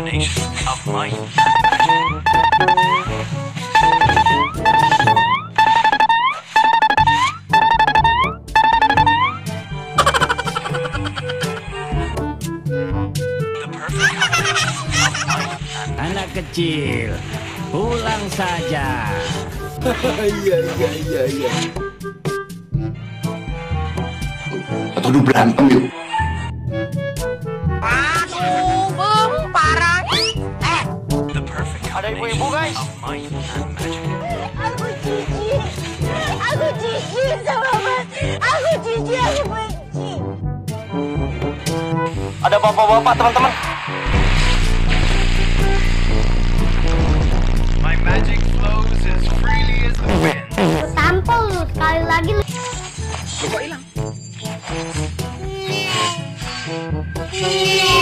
combination of might and Anak kecil, pulang saja. Iya. Atau udah berantem yuk. Aduh, bang, parah. ada ibu-ibu guys. Aku jijik. Aku jijik sama mas. Aku jijik, aku benci. Ada bapak-bapak teman-teman. My magic flows as freely as the wind. Tampol lu sekali lagi lu. Kok hilang?